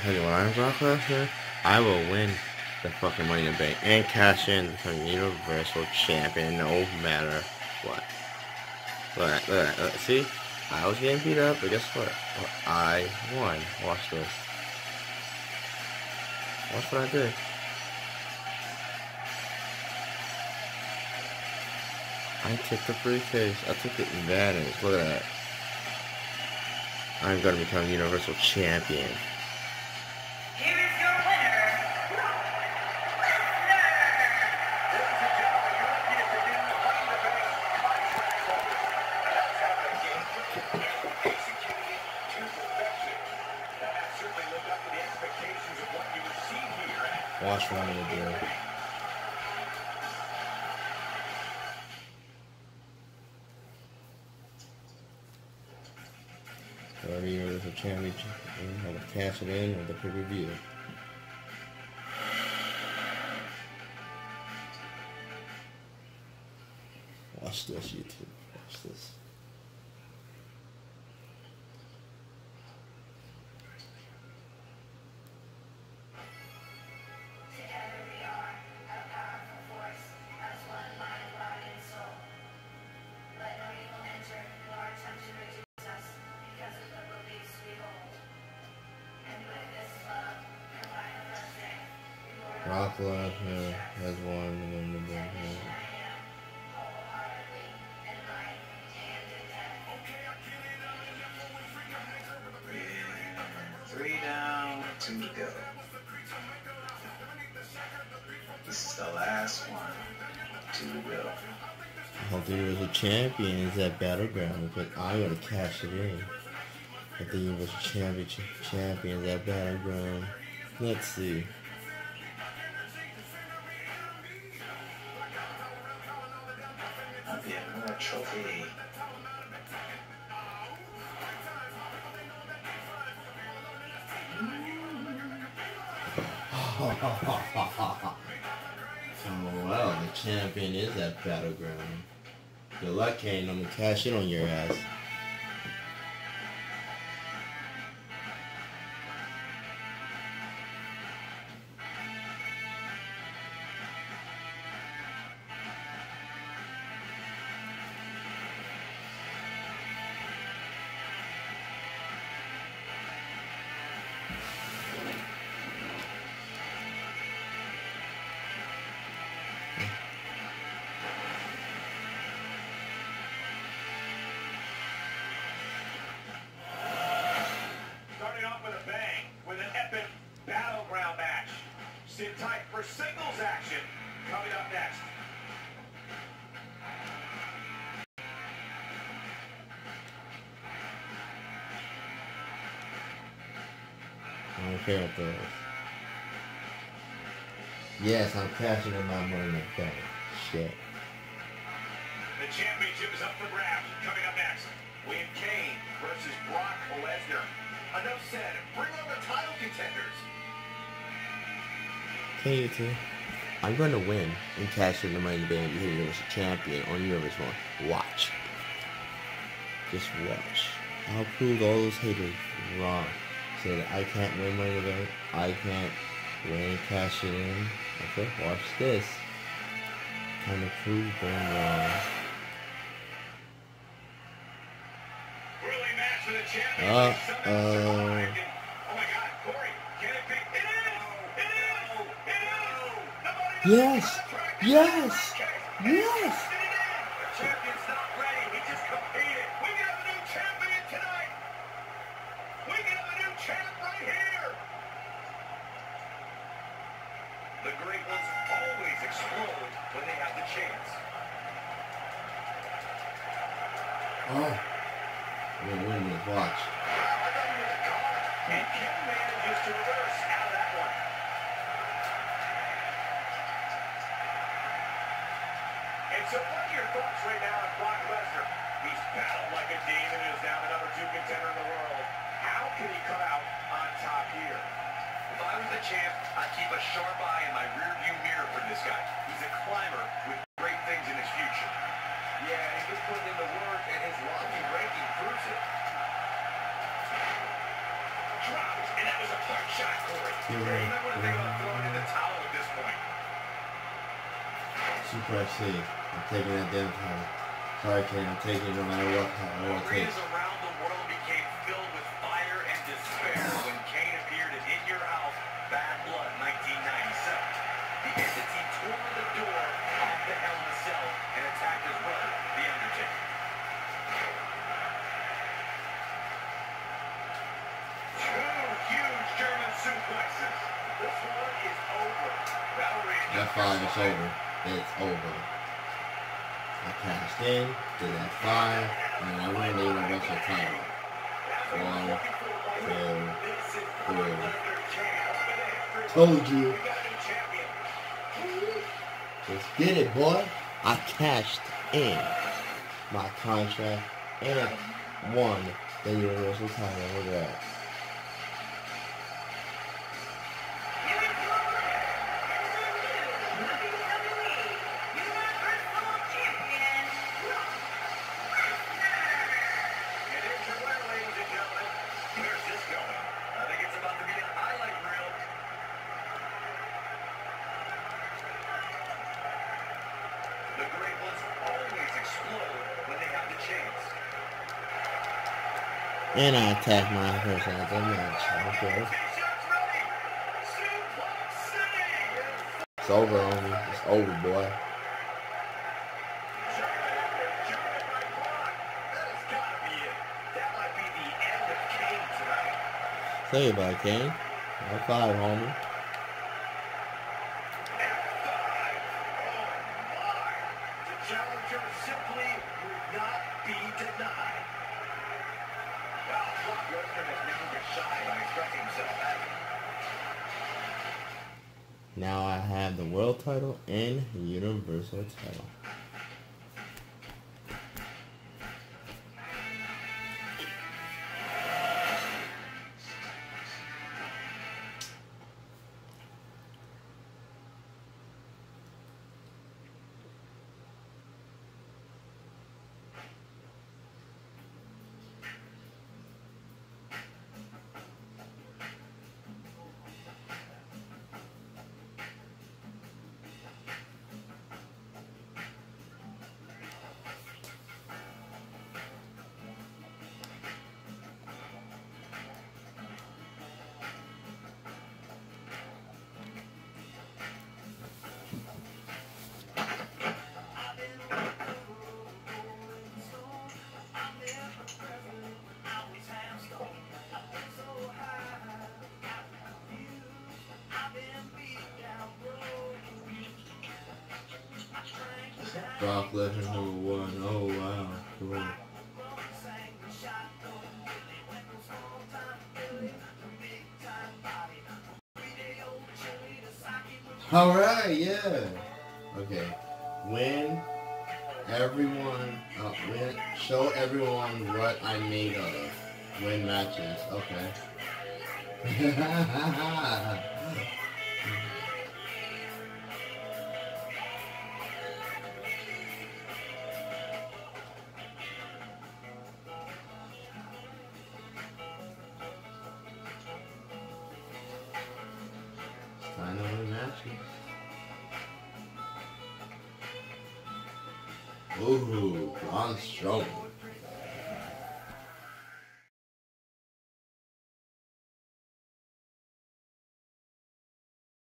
Hey, when I'm Brock Lesnar, I will win the fucking Money in the Bank and cash in the Universal Champion no matter what. Look. See? I was getting beat up, but guess what? I won. Watch this. Watch what I did. I took the briefcase. I took the advantage. Look at that. I'm gonna become Universal Champion. Here is your winner, Brock Lesnar. Watch what I'm gonna do. Already Universal Championship. I'm gonna cash it in with the pay-per-view. Watch this, YouTube. Watch this. Together we are a powerful force, as one mind, body, and soul. Let no evil enter, nor attempt to reduce us, because of the beliefs we hold. And with this love, combined with our strength, we will Brock Lesnar has won the Money in the Bank. wholeheartedly in life and in death. 3 down, 2 to go. This is the last one. 2 to go. I hope the Universal Champion is at Battleground because I gotta cash it in. If the Universal Champion is at Battleground. Let's see. I'll be a more trophy. Oh well, the champion is at Battleground. Good luck, Kane. I'm gonna cash in on your ass. Starting off with a bang with an epic battleground match. Sit tight for singles action coming up next. I don't care what those. Yes, I'm cashing in my Money in the Bank. Shit. The championship is up for grabs. Coming up next, we have Kane versus Brock Lesnar. Enough said. Bring on the title contenders. Okay, YouTube. I'm gonna win and cash in the Money in the Bank and be the Universal Champion on Universal. Watch. Just watch. I'll prove all those haters wrong. Say that I can't win Money in the Bank. I can't win and cash it in. Okay, watch this. Time to prove them wrong. Grueling match for the championship. Uh-oh. Oh my God, Corey, can it be? It is! It is! Yes! Yes! Yes! The champion's not ready. He just competed. We can have a new champion tonight. We can have a new champ right here. The great ones always explode when they have the chance. Oh. I'm gonna win this. Watch. And Ken manages to reverse out of that one. And so what are your thoughts right now on Brock Lesnar? He's battled like a demon and is now the #2 contender in the world. How can he come out on top here? If I was the champ, I'd keep a sharp eye in my rearview mirror for this guy. He's a climber with great things in his future. Yeah, he's been putting in the work, and his lofty ranking proves it. Dropped, and that was a punch. shot, Corey. You may want to think about throwing in the towel at this point. Super FC. I'm taking that damn title. Sorry, Kane. I'm taking it no matter what. Arenas around the world became filled with fire and despair when Kane appeared at In Your House, Bad Blood, 1997. The entity tore the door off the Hell in a Cell and attacked his brother, The Undertaker. Two huge German suplexes. This one is over. That 5 is over. It's over. I cashed in, did that 5, and I win the Universal title. 1, 2, 3. Told you. Let's get it, boy. I cashed in my contract and won the Universal title. Look at that. And I attack my person at the match. Okay. It's over, homie. It's over, boy. Say it about Kane. High 5, homie. The challenger simply would not be denied. Brock Lesnar has never been shy about expressing himself. Now I have the world title and the universal title. Brock Lesnar #1. Oh wow, cool. All right, yeah. Okay, show everyone what I'm made of. Win matches. Okay. Time to win matches. Ooh, Braun Strowman.